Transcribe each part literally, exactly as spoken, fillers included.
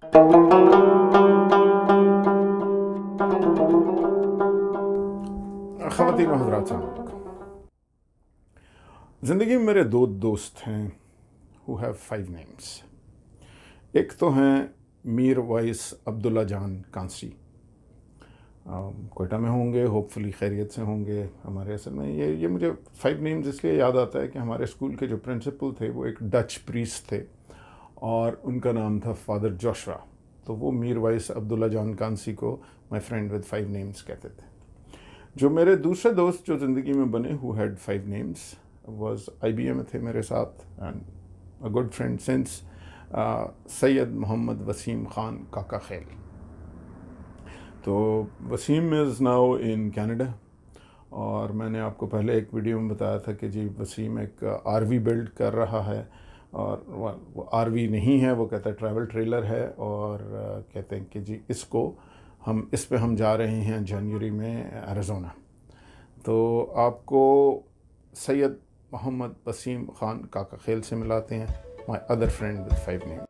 ख़वातीन व हज़रात, ज़िंदगी में मेरे दो दोस्त हैं हु हैव फाइव नेम्स। एक तो हैं मीर वाइस अब्दुल्ला जान कांसी, कोयटा में होंगे, होपफुली खैरियत से होंगे। हमारे असल में ये ये मुझे फाइव नेम्स इसलिए याद आता है कि हमारे स्कूल के जो प्रिंसिपल थे वो एक डच प्रीस्ट थे और उनका नाम था फादर जोशुआ। तो वो मीर वाइस अब्दुल्ला जान कांसी को my friend with five names कहते थे। जो मेरे दूसरे दोस्त जो ज़िंदगी में बने who had five names was I B A में थे मेरे साथ and a good friend since, Syed Mohammad Wasim Khan Kaka Khel. तो Wasim is now in Canada और मैंने आपको पहले एक वीडियो में बताया था कि जी वसीम एक आर वी बिल्ड कर रहा है और वो आर वी नहीं है, वो कहता है ट्रैवल ट्रेलर है और कहते हैं कि जी इसको हम इस पे हम जा रहे हैं जनवरी में एरिज़ोना। तो आपको सैयद मोहम्मद वसीम ख़ान काका खेल से मिलाते हैं, my other friend with five name.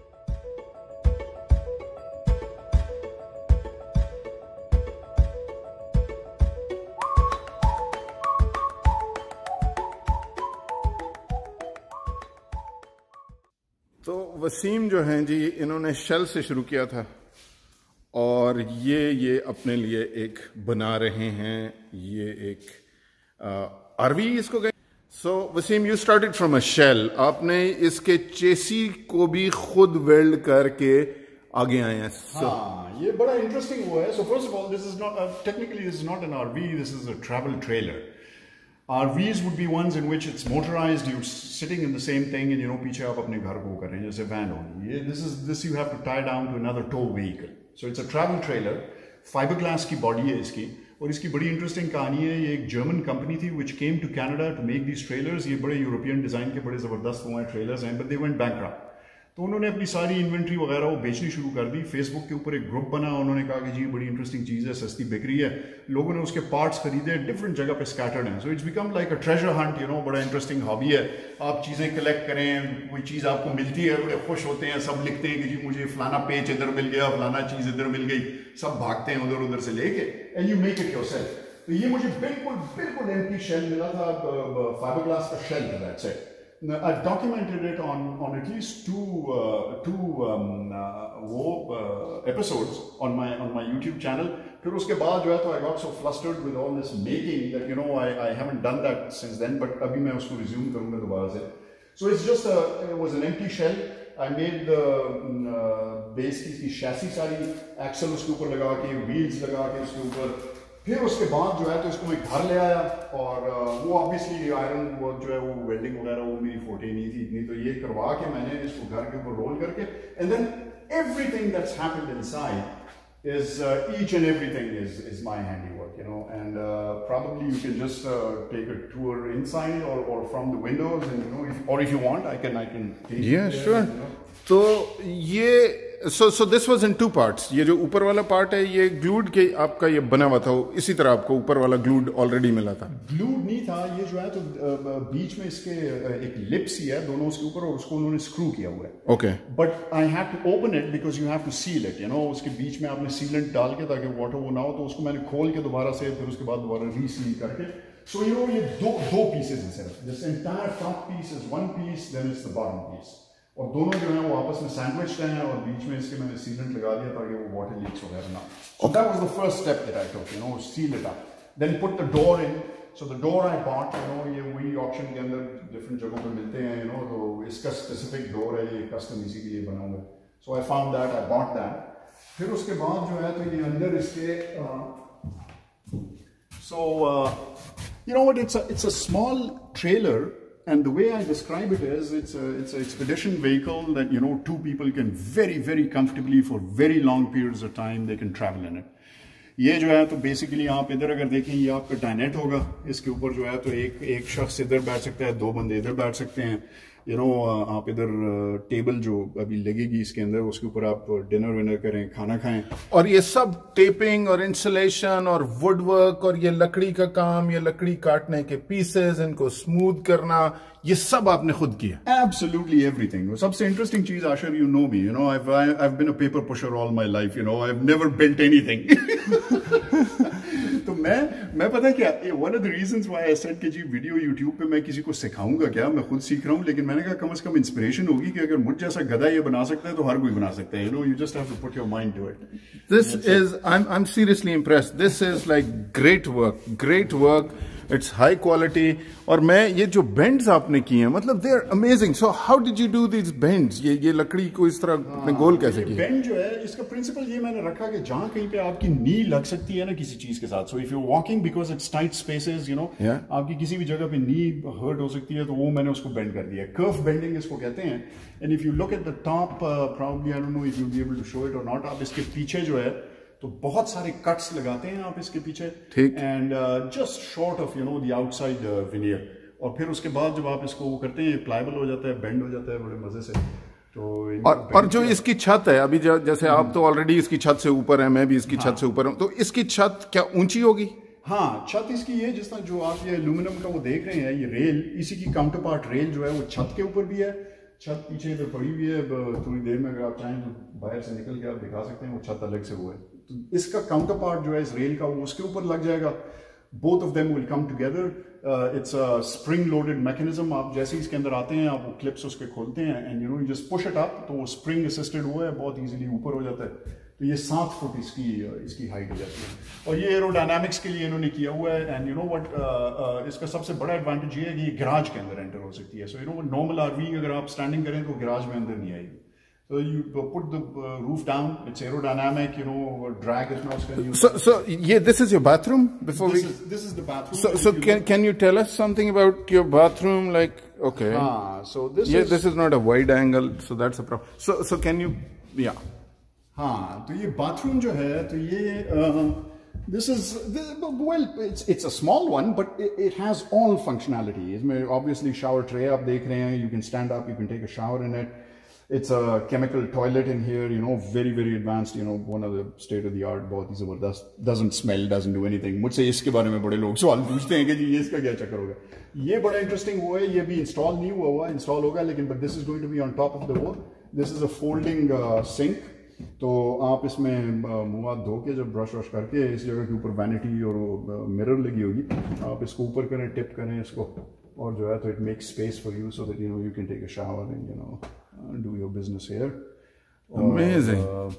तो वसीम जो हैं जी, इन्होंने शेल से शुरू किया था और ये ये अपने लिए एक बना रहे हैं, ये एक आरवी इसको कहें। So Wasim, you started from a shell, आपने इसके चेसी को भी खुद वेल्ड करके आगे आए हैं। so, हाँ, ये बड़ा इंटरेस्टिंग हुआ है। So first of all, this is not technically this is not an RV, this is a travel trailer. R Vs would be ones in which it's motorized, you're sitting in the same thing and you know पीछे आप अपने घर को कर रहे हैं, जैसे van होगी। ये this is this you have to tie down to another tow vehicle. So it's a travel trailer, fiberglass की body है इसकी और इसकी बड़ी इंटरेस्टिंग कहानी है। ये एक जर्मन कंपनी थी which came to Canada to make these trailers। ये बड़े यूरोपियन डिज़ाइन के बड़े ज़बरदस्त वो हैं ट्रेलर्स हैं, but they went bankrupt। तो उन्होंने अपनी सारी इन्वेंट्री वगैरह वो बेचनी शुरू कर दी। फेसबुक के ऊपर एक ग्रुप बना, उन्होंने कहा कि जी बड़ी इंटरेस्टिंग चीज़ है, सस्ती बिक रही है। लोगों ने उसके पार्ट्स खरीदे, डिफरेंट जगह पे स्कैटर्ड हैं। So it's become like a treasure hunt, you know, बड़ा इंटरेस्टिंग हॉबी है। आप चीज़ें कलेक्ट करें, कोई चीज़ आपको मिलती है, बड़े खुश होते हैं, सब लिखते हैं कि जी मुझे फलाना पेच इधर मिल गया, फलाना चीज़ इधर मिल गई, सब भागते हैं उधर उधर से लेके, and you make it yourself. तो ये मुझे बिल्कुल बिल्कुल एम्प्टी शेल मिला था, फाइबरग्लास का शेल था, that's it. Now, I've documented it on on at least two uh, two um, uh, वो uh, episodes on my on my YouTube channel. फिर उसके बाद जो है तो I got so flustered with all this making that you know I I haven't done that since then. But अभी मैं उसको resume करूँगा दोबारा से. So it's just a it was an empty shell. I made the uh, base की इसकी chassis सारी axle उसके ऊपर लगा के, wheels लगा के उसके ऊपर। फिर उसके बाद जो है तो इसको मैं घर ले आया और वो ऑब्वियसली आयरन वर्क जो है वो वेल्डिंग वगैरह वो मेरी फोटे नहीं थी इतनी, तो ये करवा के मैंने इसको घर के ऊपर रोल करके, and then everything that's happened inside is each and everything is is my handiwork, you know, and probably you can just uh, take a tour inside or or from the windows and you know if, or if you want I can I can take yeah there, sure you know? तो ये so so this was in two parts. ये जो ऊपर वाला part है ये glued के आपका ये बना हुआ था, इसी तरह आपको ऊपर वाला ग्लूड ऑलरेडी मिला था? ग्लूड नहीं था, ये जो है तो बीच में इसके एक लिप्स ही है दोनों उसके ऊपर और उसको उन्होंने स्क्रू किया हुआ है। Okay, but I have to open it because you have to seal it, you know, उसके बीच में आपने सीलेंट डाल के ताकि वाटर वो ना हो, तो उसको मैंने खोल के दोबारा से फिर उसके बाद दोबारा रीसील करके। सो यू नो ये दो दो पीसेज हैं सिर्फ, this entire top piece is one piece, then it's the bottom piece, और दोनों जो है वो आपस में सैंडविच हैं और बीच में इसके मैंने सीलेंट लगा दिया ताकि वो वाटर लीक्स वगैरह ना। So that was the first step that I took, you know, seal it up, then put the door in. So the door I bought, you know, ये वही ऑप्शन के अंदर डिफरेंट जगहों पे मिलते हैं, यू नो, तो इसका स्पेसिफिक डोर है, ये कस्टम इसी के लिए बना हुआ है। So I found that, I bought that. फिर उसके बाद जो है तो ये अंदर इसके so you know what, it's a it's a small trailer. And the way I describe it is, it's a it's an expedition vehicle that you know two people can very very comfortably for very long periods of time they can travel in it. ये जो है तो basically आप इधर अगर देखें ये आपका डाइनेट होगा, इसके ऊपर जो है तो एक एक शख्स इधर बैठ सकता है, दो बंदे इधर बैठ सकते हैं, यू नो आप इधर टेबल जो अभी लगेगी इसके अंदर उसके ऊपर आप डिनर विनर करें, खाना खाएं। और ये सब टेपिंग और इंसुलेशन और वुड वर्क और ये लकड़ी का काम, ये लकड़ी काटने के पीसेस, इनको स्मूथ करना, ये सब आपने खुद किया? Absolutely everything. सबसे इंटरेस्टिंग चीज, Ashar, you know me, you know, I've I've been a paper pusher all my life, you know, I've never built anything. तो मैं मैं पता है क्या, one of the reasons why I said कि जी वीडियो यूट्यूब पे मैं किसी को सिखाऊंगा क्या, मैं खुद सीख रहा हूँ, लेकिन मैंने कहा कम से कम इंस्पिरेशन होगी कि अगर मुझ जैसा गधा ये बना सकता है तो हर कोई बना सकता है, you know, you just have to put your mind to it. This is, I'm I'm seriously impressed. This is like great work, great work. It's high quality. और मैं ये जो bends आपने किए हैं, मतलब they are amazing. So how did you do these bends? ये ये लकड़ी को इस तरह आपने गोल कैसे किया? बेंड जो है इसका प्रिंसिपल ये मैंने रखा कि जहाँ कहीं पे आपकी नी लग सकती है ना किसी चीज के साथ, so if you're walking because it's tight spaces, you know, yeah. आपकी किसी भी जगह पे नी हर्ट हो सकती है, तो वो मैंने उसको बेंड कर दिया। कर्व बेंडिंग इसको कहते हैं। And if you look at the top, probably I don't know if you be able to show it और नॉट, आप इसके पीछे जो है तो बहुत सारे कट्स लगाते हैं आप इसके पीछे, ठीक, and just short of you know the outside veneer, और फिर उसके बाद जब आप इसको वो करते हैं प्लायबल हो जाता है, बेंड हो जाता है बड़े मजे से। तो और, और जो इसकी छत है अभी, जैसे आप तो ऑलरेडी इसकी छत से ऊपर है, मैं भी इसकी हाँ. छत से ऊपर हूँ, तो इसकी छत क्या ऊंची होगी? हाँ, छत इसकी ये जिस तरह जो आप ये एल्यूमिनियम का वो देख रहे हैं, ये रेल, इसी की काउंटर पार्ट रेल जो है वो छत के ऊपर भी है। छत पीछे इधर पड़ी हुई है, थोड़ी देर में अगर आप चाहें तो बाहर से निकल के आप दिखा सकते हैं, वो छत अलग से वो है। तो इसका काउंटर पार्ट जो है इस रेल का वो उसके ऊपर लग जाएगा। Both of them will come together. It's a spring loaded mechanism. आप जैसे ही इसके अंदर आते हैं, आप वो क्लिप्स उसके खोलते हैं and you know you just push it up, तो वो स्प्रिंग असिस्टेड वो है, बहुत इजीली ऊपर हो जाता है। तो ये सात फुट इसकी इसकी हाइट हो जाती है, और ये एरोडायनामिक्स के लिए इन्होंने किया हुआ है। एंड यू नो व्हाट, इसका सबसे बड़ा एडवांटेज ये है कि ये गैराज के अंदर एंटर हो सकती है। So you know normal RV अगर आप स्टैंडिंग करें तो गैराज में अंदर नहीं आएगी। So you put the uh, roof down. It's aerodynamic, you know. Drag इतना उसका नहीं So so yeah, this is your bathroom. Before this we is, this is the bathroom. So so can can you tell us something about your bathroom? Like okay. Ah, so this yeah, is this is not a wide angle, so that's a problem. So so can you yeah. हाँ, तो ये bathroom जो है, तो ये uh, this is this, well, it's it's a small one, but it, it has all functionality. इसमें obviously shower tray आप देख रहे हैं. You can stand up, you can take a shower in it. It's a chemical toilet in here, you know, very very advanced, you know, one of the state of the art, बहुत ही जबरदस्त, doesn't smell, doesn't do anything. मुझसे इसके बारे में बड़े लोग सवाल पूछते हैं कि जी ये इसका क्या चक्कर होगा। ये बड़ा इंटरेस्टिंग हुआ है, ये भी इंस्टॉल नहीं हुआ हुआ, इंस्टॉल होगा, लेकिन but this is going to be on top of the wall. This is a folding uh, sink. तो आप इसमें मुंह हाथ धो के जब ब्रश वश करके इस जगह के ऊपर वैनिटी और मिरर लगी होगी, आप इसको ऊपर करें, टिप करें इसको, और जो है तो it makes space for you so that you know you can take a shower and you know do your business here. Amazing.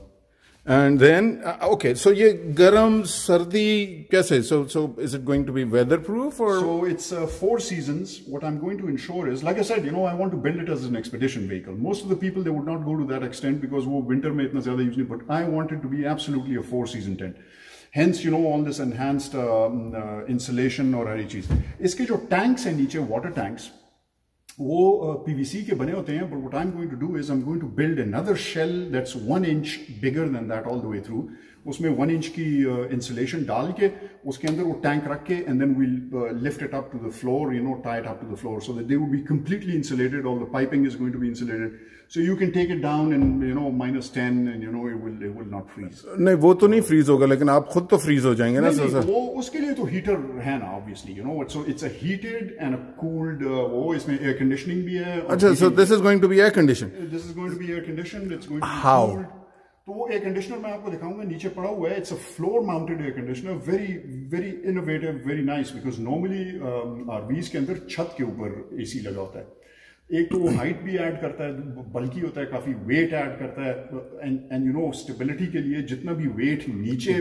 Uh, and then uh, okay, so ye garam sardi kaise, so so is it going to be weatherproof or? So it's uh, four seasons. What I'm going to ensure is, like I said, you know, I want to build it as an expedition vehicle. Most of the people, they would not go to that extent because wo winter mein itna zyada use nahi, but I want it to be absolutely a four season tent. Hence, you know, all this enhanced uh, uh, insulation और हरी चीज। इसके जो tanks हैं नीचे, water tanks, वो PVC के बने होते हैं, but what I'm going to do is I'm going to build another shell that's one inch bigger than that all the way through. उसमें one inch की insulation डाल के उसके अंदर वो टैंक रख के and then we'll uh, lift it up to the floor, you know, tie it up to the floor so that they will be completely insulated. All the piping is going to be insulated, so you can take it down in you know minus ten and you know it will it will not freeze. नहीं, वो तो नहीं freeze होगा, लेकिन आप खुद तो freeze हो जाएंगे ना। नहीं, नहीं, वो उसके लिए तो हीटर है ना, obviously, you know what, so it's a heated and a cooled. Uh, वो इसमें air conditioning भी है। अच्छा, so this is going to be air conditioned. This is going to be air conditioned. It's going to be How? cooled. तो वो air conditioner मैं आपको दिखाऊंगा, नीचे पड़ा हुआ है। It's a floor mounted air conditioner, very very innovative, very nice, because normally RVs के अंदर छत के ऊपर एसी लगा होता है। एक तो वो हाइट भी ऐड करता है, बल्कि होता है, काफी वेट ऐड करता है, and and you know stability के लिए जितना भी वेट नीचे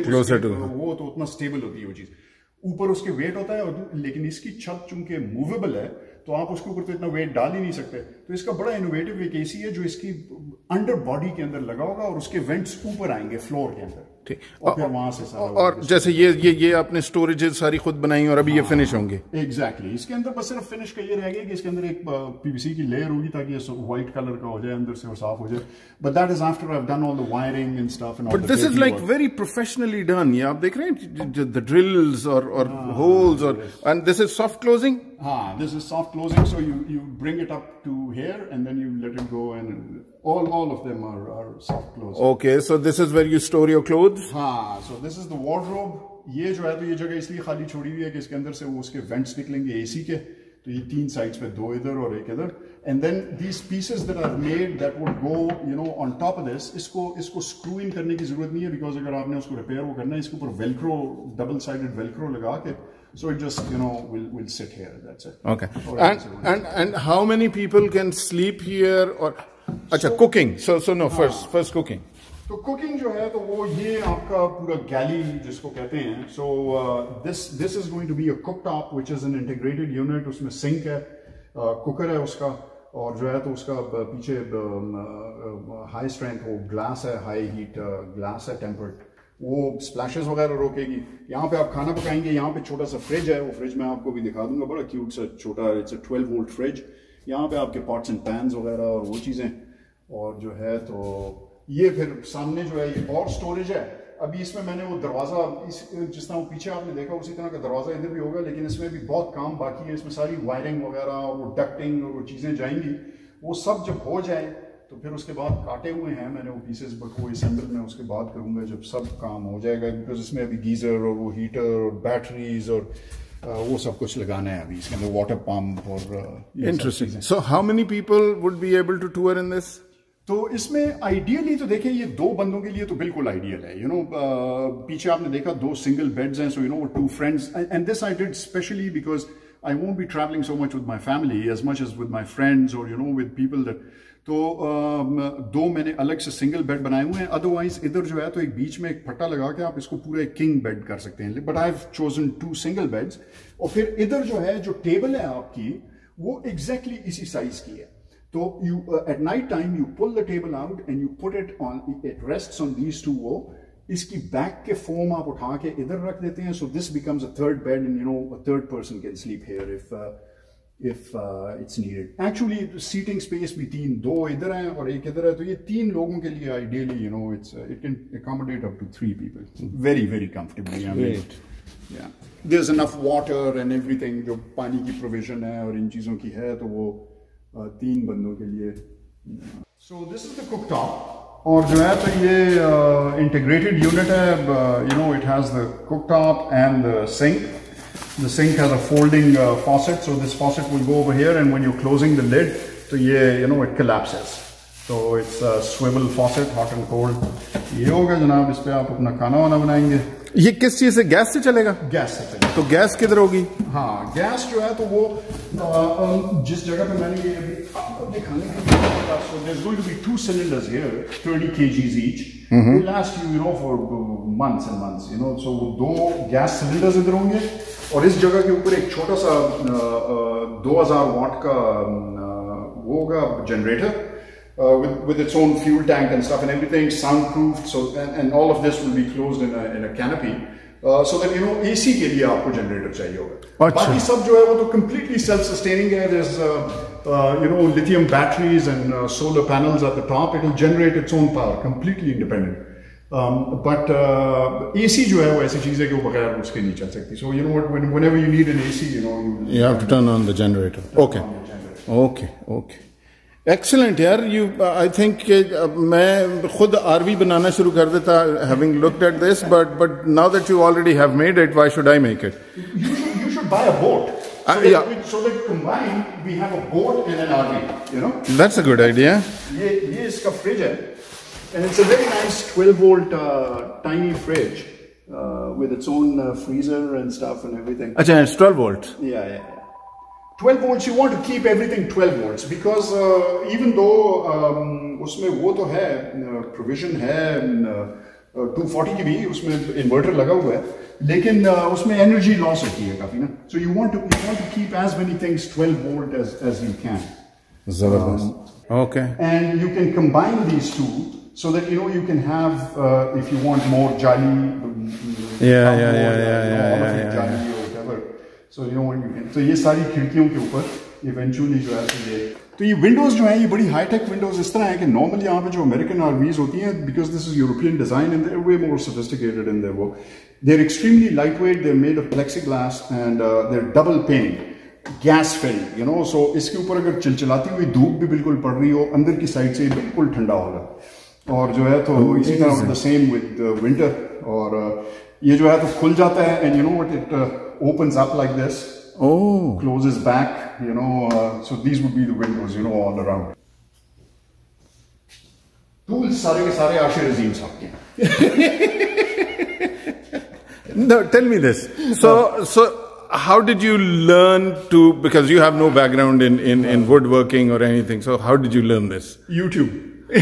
वो तो उतना स्टेबल होती है वो चीज। ऊपर उसके वेट होता है, और लेकिन इसकी छत चूंकि मूवेबल है तो आप उसके ऊपर तो इतना वेट डाल ही नहीं सकते। तो इसका बड़ा इनोवेटिव एक एसी है जो इसकी अंडर बॉडी के अंदर लगा होगा और उसके वेंट्स ऊपर आएंगे फ्लोर के अंदर। ठीक, और फिर वहां से सारा और जैसे ये ये ये आपने स्टोरेजेस सारी खुद बनाई और अभी हाँ, ये फिनिश होंगे। Exactly exactly. इसके अंदर बस सिर्फ फिनिश का ये रह गया कि इसके अंदर एक पीवीसी की लेयर होगी ताकि ये व्हाइट कलर का हो जाए, अंदर से वो साफ हो जाए। But that is after I have done all the wiring and stuff and all. But this is like very professionally done. ये आप देख रहे हैं द ड्रिल्स और और होल्स और and this is soft closing. हाँ, this is soft closing, so you you bring it up to here and then you let it go, and all all of them are, are soft close. Okay, so this is where you store your clothes? हाँ, so this is the wardrobe. ये जो है तो ये जगह इसलिए खाली छोड़ी हुई है कि इसके अंदर से वो उसके वेंट्स निकलेंगे एसी के, तो ये तीन साइड्स पे, दो इधर और एक इधर. And then these pieces that are made that would go, you know, on top of this, इसको इसको screw in करने की जरूरत नहीं है, because अगर आपने उसको repair वो करना है, इसके ऊपर velcro, double sided velcro लगा के, so it just, you know, will will sit here. That's it. Okay. And and and how many people can sleep here? Or अच्छा, cooking. So so no, first first cooking. तो cooking जो है तो वो ये आपका पूरा गैली जिसको कहते हैं. So this this is going to be a cook top which is an integrated unit. उसमें सिंक है, कुकर uh, है उसका, और जो है तो उसका पीछे हाई स्ट्रेंथ वो ग्लास है, हाई हीट ग्लास है, टेम्पर्ड, वो स्प्लैशेस वगैरह रोकेगी. यहाँ पे आप खाना पकाएंगे, यहाँ पे छोटा सा फ्रिज है, वो फ्रिज मैं आपको भी दिखा दूंगा, बड़ा क्यूट सा छोटा, it's a twelve volt fridge. यहाँ पे आपके पॉट्स एंड पैन्स वगैरह और वो चीज़ें, और जो है तो ये फिर सामने जो है ये और स्टोरेज है. अभी इसमें मैंने वो दरवाज़ा, इस जिस तरह पीछे आपने देखा उसी तरह का दरवाज़ा इधर भी होगा, लेकिन इसमें भी बहुत काम बाकी है. इसमें सारी वायरिंग वगैरह, वो डक्टिंग और वो चीज़ें जाएंगी. वो सब जब हो जाए तो फिर उसके बाद काटे हुए हैं मैंने वो पीसेस, बट वो असेंबल मैं उसके बाद करूँगा जब सब काम हो जाएगा, बिकॉज इसमें अभी गीज़र और वो हीटर और बैटरीज और वो सब कुछ लगाना है अभी इसके अंदर, वाटर पम्प और. Interesting. So how many people would be able to tour in this? तो इसमें आइडियली तो देखिए ये दो बंदों के लिए तो बिल्कुल आइडियल है. यू नो, पीछे आपने देखा दो सिंगल बेड्स हैं, so you know two friends, and this I did specially because I won't be travelling so much with my family as much as with my friends और you know with people that. तो uh, दो मैंने अलग से single bed बनाए हुए हैं. Otherwise इधर जो है तो एक बीच में एक फट्टा लगा के आप इसको पूरा एक किंग बेड कर सकते हैं, but I have chosen two single beds. और फिर इधर जो है जो टेबल है आपकी वो एग्जैक्टली exactly इसी साइज की है. So you uh, at night time you pull the table out and you put it on, it rests on these two वो, इसकी बैक के फोम आप उठा के इधर रख देते हैं. So this becomes a third bed, and you know a third person can sleep here if uh, if uh, it's needed. Actually seating space भी तीन, दो इधर हैं और एक इधर है, तो ये तीन लोगों के लिए ideally, you know, it's uh, it can accommodate up to three people very very comfortably. I mean, Great. Yeah, there's enough water and everything. जो पानी की provision है और इन चीजों की है, तो वो Uh, तीन बंदों के लिए. So this is the cook top, और जो है तो ये इंटीग्रेटेड यूनिट है. You know it has the cook top and the sink. The sink has a folding faucet, so this faucet will go over here, and when you closing the lid तो ये you know it collapses. तो it's a swivel faucet, hot and cold. ये होगा जनाब, इस पे आप अपना खाना वाना बनाएंगे. ये किस चीज से, गैस से चलेगा? गैस से चलेगा. तो गैस किधर होगी? हाँ, गैस जो है तो वो आ, जिस जगह पे मैंने ये अभी आपको दिखाने के लिए, so there's going to be two cylinders here, thirty kilograms each. They last you, you know, for months and months, you know. So वो दो गैस सिलेंडर्स इधर होंगे, और इस जगह के ऊपर एक छोटा सा दो हजार वाट का वो होगा generator. Uh, with, with its own fuel tank and stuff and everything, soundproofed, so and, and all of this will be closed in a, in a canopy, uh, so that you know A C के लिए आपको generator चाहिए होगा. बाकी सब जो है वो तो completely self-sustaining है. There's uh, uh, you know lithium batteries and uh, solar panels at the top. It will generate its own power, completely independent. Um, but uh, A C जो है वो ऐसी चीज है कि वो बगैर उसके नहीं चल सकती. So you know what, when, whenever you need an A C, you know you, you have to turn on the generator. Okay, okay, okay. Excellent यार. यू आई थिंक मैं खुद आरवी बनाना शुरू कर देता, having looked at this, but but now that you already have made it, why should I make it? You should you should buy a boat. So Uh, that yeah. we, so that combined we have a boat and an R V. You know. That's a good idea. ये ये इसका fridge है, and it's a very nice twelve volt uh, tiny fridge uh, with its own uh, freezer and stuff and everything. अच्छा, it's twelve volts. Yeah, yeah. twelve volts, you want to keep everything twelve volts because uh, even though um, उसमें वो तो है, provision है uh, two forty की भी, उसमें inverter लगा हुआ है, लेकिन uh, उसमें energy loss होती है काफी ना. So you want to you want to keep as many things twelve volt as as you can. Zabardast. Um, okay. And you can combine these two so that you know you can have uh, if you want more jolly. Yeah, yeah, yeah, yeah, yeah, yeah, yeah, jolly yeah. or whatever. So you know what you can. So ये सारी खिड़कियों के ऊपर eventually जो है तो ये तो ये विंडोज जो है ये बड़ी हाई टेक विंडोज इस तरह है कि नॉर्मली यहाँ पे जो अमेरिकन आरवीज होती हैं, because this is European design and they are way more sophisticated in their वो, they are extremely light weight, they are made of plexiglass and they are double pane. Gas filled, you know, so इसके ऊपर अगर चिलचिलाती हुई धूप भी बिल्कुल पड़ रही हो, अंदर की साइड से बिल्कुल ठंडा होगा। और जो है तो इसी तरह द सेम विद विंटर, और uh, ये जो है तो खुल जाता है, and you know what, it opens up like this, Oh. closes back, you know, uh, so these would be the windows, you know, all around. Tools सारे के सारे आशिर अजीम साहब के। No, tell me this. So, so how did you learn to, because you have no background in, in, in woodworking or anything, so how did you learn this? YouTube.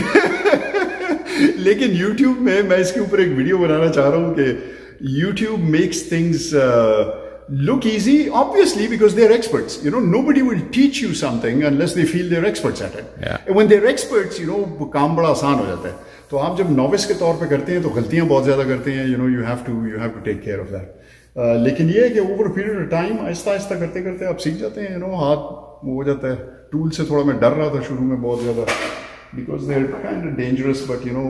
लेकिन YouTube में मैं इसके ऊपर एक वीडियो बनाना चाह रहा हूँ कि YouTube makes things uh, look easy, obviously, because they're experts. You know, nobody will teach you something unless they feel they're experts at it. Yeah. And when they're experts, you know, काम बड़ा आसान हो जाता है। तो आप जब novice के तौर पे करते हैं तो गलतियां बहुत ज्यादा करते हैं, you know, you have to you have to take care of that. लेकिन ये है कि over period of time Aahista Aahista करते करते आप सीख जाते हैं, यू नो, हाथ वो हो जाता है। टूल से थोड़ा मैं डर रहा था शुरू में बहुत ज्यादा, because they are kind of dangerous, but you know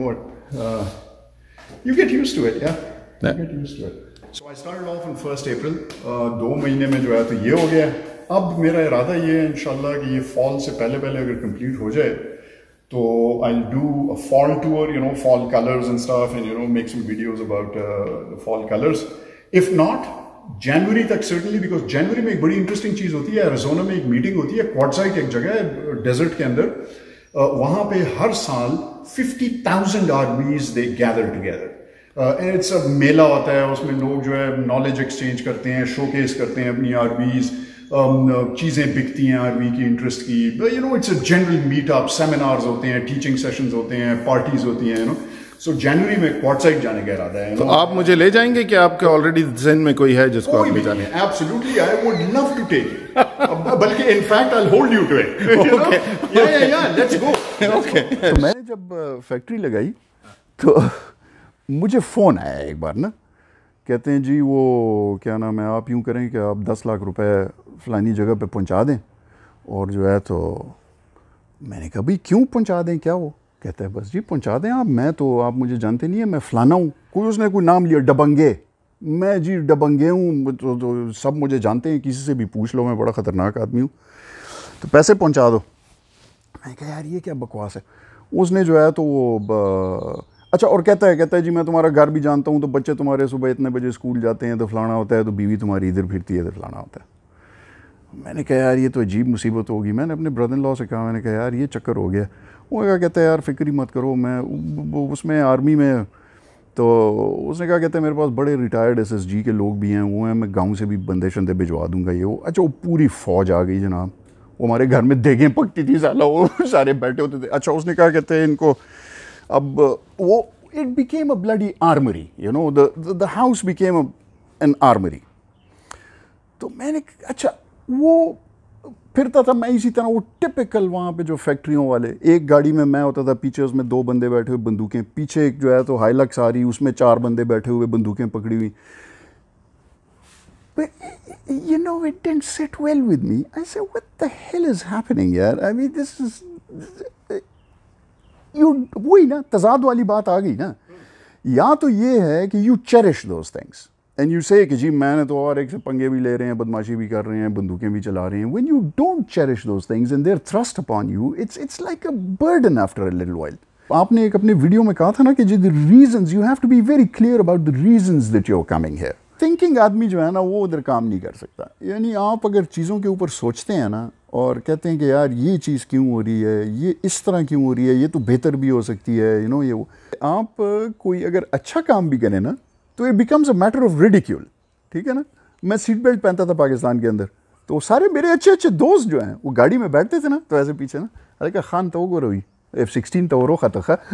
what, you get used to it, या you get used to it. So I started off on first April, दो महीने में जो है तो ये हो गया। अब मेरा इरादा ये है इंशाल्लाह कि ये फॉल से पहले पहले अगर कंप्लीट हो जाए तो I'll do a fall tour, you know, fall colors and stuff, and you know, make some videos about uh, the fall colors. If not, January तक certainly, because January में एक बड़ी interesting चीज होती है, Arizona में एक meeting होती है, क्वार्टसाइट एक जगह है डेजर्ट के अंदर, uh, वहां पे हर साल fifty thousand armies they gather together. And it's a mela होता है, उसमें लोग जो है नॉलेज एक्सचेंज करते हैं, शोकेस करते हैं अपनी आरवीज, चीज़ें बिकती हैं आरवी की इंटरेस्ट की, you know, it's a general meetup, seminars होते हैं, टीचिंग सेशंस होते हैं, पार्टीज होती हैं, यू नो। सो जनवरी में क्वार्टसाइट जाने का इरादा है। तो आप मुझे ले जाएंगे कि आपके ऑलरेडी ज़हन में कोई है जिसको आप ले जाने? Absolutely, I would love to take, बल्कि in fact I will hold you to it. Yeah yeah या लेट्स गो। ओके। तो मैंने जब फैक्ट्री लगाई तो मुझे फ़ोन आया एक बार ना, कहते हैं जी वो क्या नाम है, आप यूँ करें कि आप दस लाख रुपए फ़लानी जगह पे पहुंचा दें, और जो है तो मैंने कहा भाई क्यों पहुंचा दें, क्या वो? कहता है बस जी पहुंचा दें आप, मैं तो, आप मुझे जानते नहीं है, मैं फ़लाना हूँ, कोई उसने कोई नाम लिया, डबंगे, मैं जी डबंगे हूँ, तो, तो सब मुझे जानते हैं, किसी से भी पूछ लो, मैं बड़ा ख़तरनाक आदमी हूँ, तो पैसे पहुँचा दो। मैंने कहा यार ये क्या बकवास है। उसने जो है तो वो अच्छा, और कहता है कहता है जी मैं तुम्हारा घर भी जानता हूँ, तो बच्चे तुम्हारे सुबह इतने बजे स्कूल जाते हैं, तो फलाना होता है, तो बीवी तुम्हारी इधर फिरती है, तो फलाना होता है। मैंने कहा यार ये तो अजीब मुसीबत होगी। मैंने अपने ब्रदर इन लॉ से कहा, मैंने कहा यार ये चक्कर हो गया। वो क्या कहता है यार फिक्र ही मत करो, मैं उसमें आर्मी में, तो उसने कहा कहता है मेरे पास बड़े रिटायर्ड एस एस जी के लोग भी हैं, वो हैं, मैं गाँव से भी बंदे शंदे भिजवा दूँगा ये वो। अच्छा, वो पूरी फ़ौज आ गई जनाब, वो हमारे घर में देखें पकती थी साला, वो सारे बैठे होते थे। अच्छा, उसने कहा कहते हैं इनको अब वो, it became a bloody armory, you know, the the, the house became a, an armory. तो मैंने, अच्छा वो फिरता था मैं इसी तरह, वो टिपिकल वहाँ पे जो फैक्ट्रियों वाले, एक गाड़ी में मैं होता था, पीछे उसमें दो बंदे बैठे हुए बंदूकें, पीछे एक जो है तो हाइलक्स आ रही, उसमें चार बंदे बैठे हुए बंदूकें पकड़ी हुई। But you know, it didn't sit well with me. I said, what the hell is happening यार? I mean, this is you वही ना, तजाद वाली बात आ गई ना। या तो ये है कि you cherish those things and you say कि जी मैंने तो और एक से पंगे भी ले रहे हैं, बदमाशी भी कर रहे हैं, बंदूकें भी चला रहे हैं। When you don't cherish those things and they are thrust upon you, it's it's like a burden after a little while. आपने एक अपने वीडियो में कहा था ना कि जी the reasons, you have to be very clear about the reasons that you are coming here. Thinking आदमी जो है ना वो उधर काम नहीं कर सकता। यानी आप अगर चीज़ों के ऊपर सोचते हैं ना और कहते हैं कि यार ये चीज़ क्यों हो रही है, ये इस तरह क्यों हो रही है, ये तो बेहतर भी हो सकती है, यू नो, ये वो, आप कोई अगर अच्छा काम भी करें ना तो it becomes a matter of ridicule. ठीक है ना। मैं सीट बेल्ट पहनता था पाकिस्तान के अंदर, तो सारे मेरे अच्छे अच्छे दोस्त जो हैं वो गाड़ी में बैठते थे ना, तो ऐसे पीछे ना, अरे क्या खान तो गो रही एफ सिक्सटीन तो रो खा खा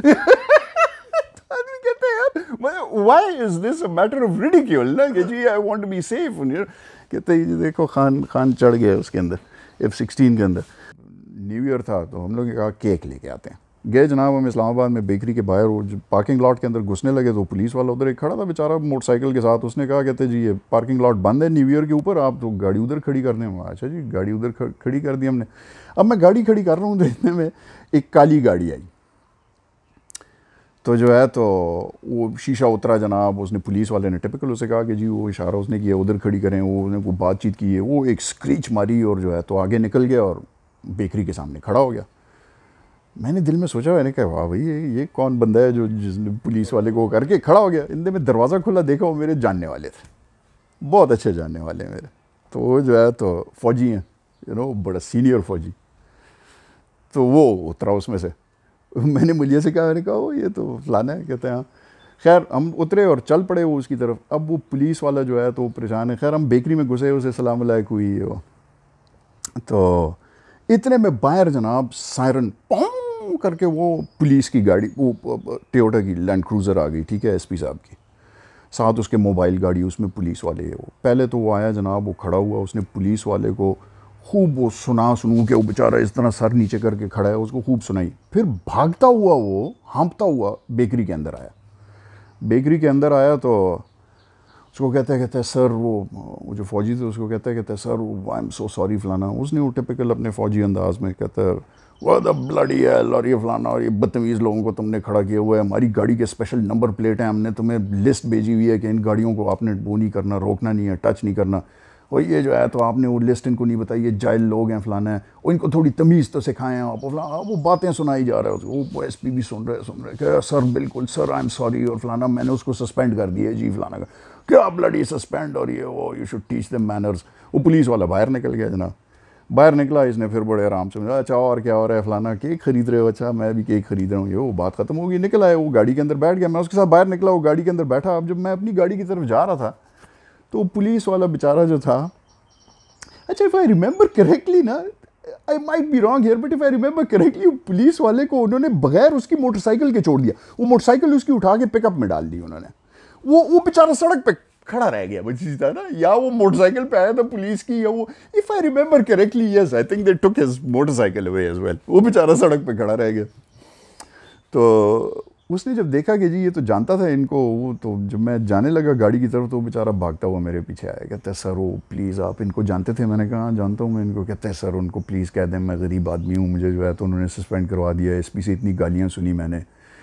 Why is this a matter of ridicule? ना कि जी I want to be safe, कहते हैं देखो खान खान चढ़ गया उसके अंदर एफ सिक्सटीन के अंदर। न्यू ईयर था तो हम लोग ने कहा केक लेके आते हैं। गए जनाब हम इस्लामाबाद में बेकरी के बाहर, पार्किंग लॉट के अंदर घुसने लगे तो पुलिस वाला उधर एक खड़ा था बेचारा मोटरसाइकिल के साथ। उसने कहा कहते जी ये पार्किंग लॉट बंद है न्यू ईयर के ऊपर, आप तो गाड़ी उधर खड़ी कर दें। अच्छा जी, गाड़ी उधर खड़ी कर दी हमने। अब मैं गाड़ी खड़ी कर रहा हूँ तो इतने में एक काली गाड़ी आई। तो जो है तो वो शीशा उतरा जनाब, उसने पुलिस वाले ने टिपिकल उसे कहा कि जी वो इशारा उसने किया उधर खड़ी करें, वो उसने को बातचीत की है, वो एक स्क्रीच मारी और जो है तो आगे निकल गया और बेकरी के सामने खड़ा हो गया। मैंने दिल में सोचा, मैंने कहा वाह भाई ये ये कौन बंदा है जो जिसने पुलिस वाले को करके खड़ा हो गया। इनने में दरवाज़ा खुला देखा, वो मेरे जानने वाले थे, बहुत अच्छे जानने वाले हैं मेरे। तो वो जो है तो फ़ौजी हैं, यू नो, बड़ा सीनियर फ़ौजी। तो वो उतरा उसमें से, मैंने मुझे से कहा, मैंने कहा वो ये तो फलाना है, कहते हैं हाँ। खैर हम उतरे और चल पड़े वो उसकी तरफ। अब वो पुलिस वाला जो है तो परेशान है। खैर हम बेकरी में घुसे, उसे सलाम अलैकुम हुई वो। तो इतने में बाहर जनाब सायरन पों करके वो पुलिस की गाड़ी, वो टोयोटा की लैंड क्रूज़र आ गई, ठीक है, एसपी साहब की, साथ उसके मोबाइल गाड़ी, उसमें पुलिस वाले है। वो पहले तो वो आया जनाब, वो खड़ा हुआ, उसने पुलिस वाले को खूब वो सुना सुनू के वो बेचारा इस तरह सर नीचे करके खड़ा है, उसको खूब सुनाई। फिर भागता हुआ वो हाँपता हुआ बेकरी के अंदर आया। बेकरी के अंदर आया तो उसको कहते हैं कहते हैं सर, वो वो जो फ़ौजी थे उसको कहते हैं कहते हैं sir I am so sorry फलाना। उसने वो टिपिकल अपने फ़ौजी अंदाज में कहता है वो द ब्लडी है और ये फलाना और ये बदतमीज़ लोगों को तुमने खड़ा किया हुआ है, हमारी गाड़ी के स्पेशल नंबर प्लेट है, हमने तुम्हें लिस्ट भेजी हुई है कि इन गाड़ियों को आपने वो नहीं करना, रोकना नहीं है, टच नहीं करना, और ये जो है तो आपने वो लिस्ट इनको नहीं बताई, ये जाहिल लोग हैं फलाना है, और इनको थोड़ी तमीज़ तो सिखाएं आप, फलाना। वो बातें सुनाई जा रहा है उसको, वो एस पी भी सुन रहे सुन रहे क्या सर बिल्कुल सर आई एम सॉरी और फलाना, मैंने उसको सस्पेंड कर दिया जी फलाना का, क्या ब्लडी सस्पेंड और ये वो, you should teach them manners. वो पुलिस वाला बाहर निकल गया जनाब। बाहर निकला, इसने फिर बड़े आराम से, अच्छा और क्या हो रहा है फलाना, केक खरीद रहे हो, अच्छा मैं भी केक खरीद रहा हूँ, ये वो बात ख़त्म हो गई। निकल आए, वो गाड़ी के अंदर बैठ गया, मैं उसके साथ बाहर निकला, वो गाड़ी के अंदर बैठा। अब जब मैं अपनी गाड़ी की तरफ जा रहा था तो पुलिस वाला बेचारा जो था, अच्छा इफ़ आई रिमेंबर करेक्टली ना, I might be wrong here but if I remember correctly, police वाले को उन्होंने बगैर उसकी मोटरसाइकिल के छोड़ दिया। वो मोटरसाइकिल उसकी उठा के पिकअप में डाल दी उन्होंने। वो वो बेचारा सड़क पे खड़ा रह गया बची था ना, या वो मोटरसाइकिल पे आया था पुलिस की, या वो, if I remember correctly yes I think they took his motorcycle away as well. वो बेचारा सड़क पे खड़ा रह गया। तो उसने जब देखा कि जी ये तो जानता था इनको, वो तो जब मैं जाने लगा गाड़ी की तरफ तो बेचारा भागता हुआ मेरे पीछे आया, कहता है सर वो प्लीज़ आप इनको जानते थे? मैंने कहा जानता हूँ मैं इनको। कहता है सर उनको प्लीज़ कह दें मैं गरीब आदमी हूँ, मुझे जो है तो उन्होंने सस्पेंड करवा दिया, एसपी से इतनी गालियाँ सुनी मैंने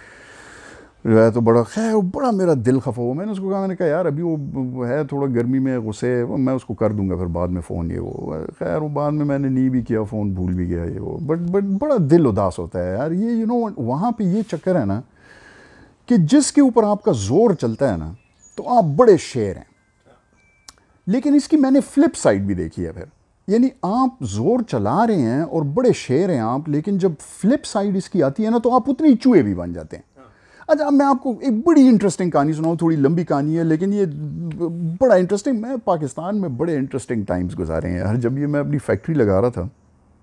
जो है तो बड़ा, खैर बड़ा मेरा दिल खफा हुआ। मैंने उसको कहा, मैंने कहा यार अभी वो है थोड़ा गर्मी में गुस्से, मैं उसको कर दूंगा फिर बाद में फ़ोन, ये वो। खैर वो बाद में मैंने नहीं भी किया, फ़ोन भूल भी गया ये वो। बट बट बड़ा दिल उदास होता है यार ये, यू नो, वहाँ पे ये चक्कर है ना कि जिसके ऊपर आपका ज़ोर चलता है ना तो आप बड़े शेर हैं। लेकिन इसकी मैंने फ्लिप साइड भी देखी है फिर, यानी आप ज़ोर चला रहे हैं और बड़े शेर हैं आप, लेकिन जब फ्लिप साइड इसकी आती है ना तो आप उतनी चूहे भी बन जाते हैं। अच्छा अब मैं आपको एक बड़ी इंटरेस्टिंग कहानी सुनाऊँ, थोड़ी लंबी कहानी है लेकिन ये बड़ा इंटरेस्टिंग। मैं पाकिस्तान में बड़े इंटरेस्टिंग टाइम्स गुजारे हैं यार। जब ये मैं अपनी फैक्ट्री लगा रहा था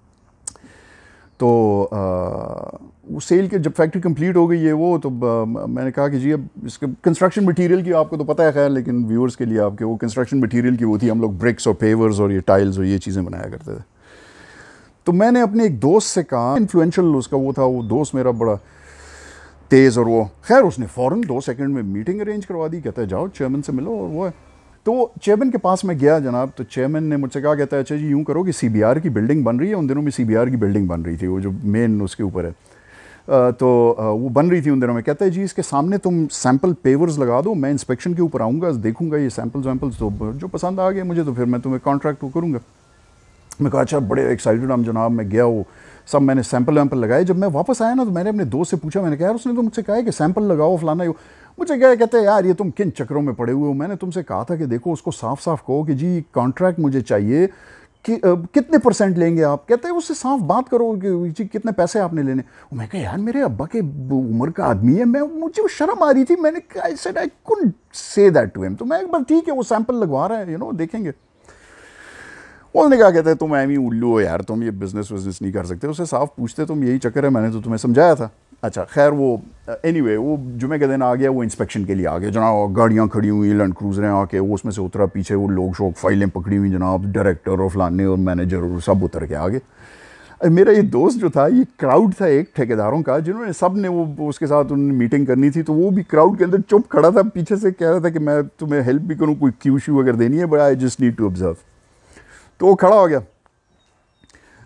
तो आ, वो सेल के जब फैक्ट्री कंप्लीट हो गई है वो, तो आ, मैंने कहा कि जी अब इसके कंस्ट्रक्शन मटेरियल की आपको तो पता है खैर, लेकिन व्यूअर्स के लिए आपके, वो कंस्ट्रक्शन मटेरियल की वो थी, हम लोग ब्रिक्स और पेवर्स और ये टाइल्स और ये चीज़ें बनाया करते थे। तो मैंने अपने एक दोस्त से कहा, इन्फ्लुएंशियल उसका वो था, वो दोस्त मेरा बड़ा तेज़, और वो खैर उसने फ़ौरन दो सेकंड में मीटिंग अरेंज करवा दी। कहता है जाओ चेयरमैन से मिलो, और वो है। तो चेयरमैन के पास में गया जनाब, तो चेयरमैन ने मुझसे कहा, कहता है अच्छा जी यूँ करो कि सीबीआर की बिल्डिंग बन रही है, उन दिनों में सीबीआर की बिल्डिंग बन रही थी, वो जो मेन उसके ऊपर है, तो वो बन रही थी उन दिनों में। कहता है जी इसके सामने तुम सैम्पल पेवर्स लगा दो, मैं इंस्पेक्शन के ऊपर आऊँगा, देखूँगा ये सैम्पल्स वैम्पल्स, तो जो पसंद आ गए मुझे तो फिर मैं तुम्हें कॉन्ट्रैक्ट करूँगा। मैं कहा अच्छा बड़े एक्साइटेड हम जनाब। मैं गया, वो सब मैंने सैंपल वैम्पल लगाए। जब मैं वापस आया ना तो मैंने अपने दोस्त से पूछा, मैंने कहा यार उसने तो मुझसे कहा है कि सैंपल लगाओ फलाना, यो मुझे क्या कहते हैं यार ये तुम किन चक्करों में पड़े हुए हो, मैंने तुमसे कहा था कि देखो उसको साफ साफ कहो कि जी कॉन्ट्रैक्ट मुझे चाहिए कि आ, कितने परसेंट लेंगे आप। कहते हैं उससे साफ बात करो कि जी कितने पैसे आपने लेने। मैं कहा यार मेरे अब्बा के उम्र का आदमी है, मैं मुझे वो शर्म आ रही थी, मैंने I said I couldn't say that to him. तो मैं एक बार ठीक है वो सैंपल लगवा रहा है, यू नो देखेंगे। उन्होंने कहा कहते हैं तुम एम ही उल्लू हो यार, तुम ये बिज़नेस विजनेस नहीं कर सकते। उससे साफ पूछते तुम यही चक्कर है, मैंने तो तुम्हें समझाया था। अच्छा खैर वो एनीवे anyway, वो जुमे के दिन आ गया, वो इंस्पेक्शन के लिए आ गया जनाब। गाड़ियाँ खड़ी हुई लैंड क्रूजरें आके, वो उसमें से उतरा, पीछे वो लोग शोक फाइलें पकड़ी हुई जनाब, डायरेक्टर और फलाने और मैनेजर और सब उतर के आ गए। मेरा ये दोस्त जो था, ये क्राउड था एक ठेकेदारों का, जिन्होंने सब ने वो उसके साथ उन्होंने मीटिंग करनी थी, तो वो भी क्राउड के अंदर चुप खड़ा था, पीछे से कह रहा था कि मैं तुम्हें हेल्प भी करूँ, कोई क्यू श्यू अगर देनी है, but I just need to observe. तो वो खड़ा हो गया।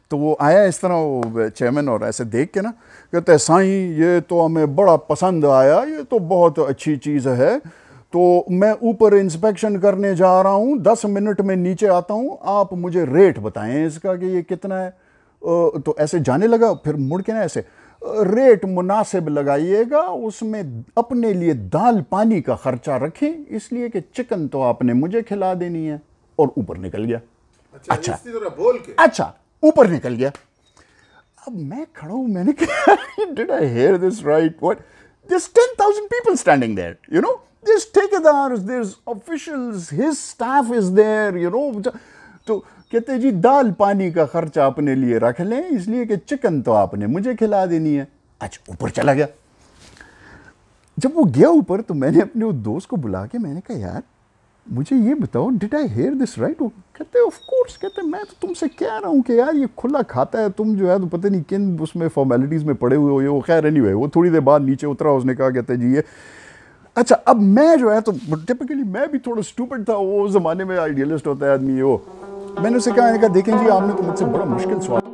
तो वो आया इस तरह वो चेयरमैन और ऐसे देख के ना कहते हैं साईं ये तो हमें बड़ा पसंद आया, ये तो बहुत अच्छी चीज़ है, तो मैं ऊपर इंस्पेक्शन करने जा रहा हूँ, दस मिनट में नीचे आता हूँ, आप मुझे रेट बताएं इसका कि ये कितना है। तो ऐसे जाने लगा, फिर मुड़ के ना ऐसे रेट मुनासिब लगाइएगा, उसमें अपने लिए दाल पानी का खर्चा रखें, इसलिए कि चिकन तो आपने मुझे खिला देनी है। और ऊपर निकल गया। अच्छा, अच्छा इसी तरह बोल के अच्छा ऊपर निकल गया। अब मैं खड़ा हूं, मैंने कहा did I hear this right, what, there's ten thousand people standing there, you know, there's ठेकेदार्स, there's officials, his staff is there, you know। तो कहते जी दाल पानी का खर्चा अपने लिए रख लें, इसलिए कि चिकन तो आपने मुझे खिला देनी है। अच्छा ऊपर चला गया। जब वो गया ऊपर तो मैंने अपने उस दोस्त को बुला के मैंने कहा यार मुझे ये बताओ, did I hear this right? वो कहते ऑफ कोर्स, कहते मैं तो तुमसे कह रहा हूँ कि यार ये खुला खाता है, तुम जो है तो पता नहीं किन उसमें फॉर्मेलिटीज़ में पड़े हुए हो। वो खैर एनीवे वो थोड़ी देर बाद नीचे उतरा, उसने कहा कहते जी ये अच्छा। अब मैं जो है तो टिपिकली मैं भी थोड़ा स्टूपिड था, वो ज़माने में आइडियलिस्ट होता है आदमी। वो मैंने उसे कहा, मैंने कहा देखें जी आपने तो मुझसे बड़ा मुश्किल सवाल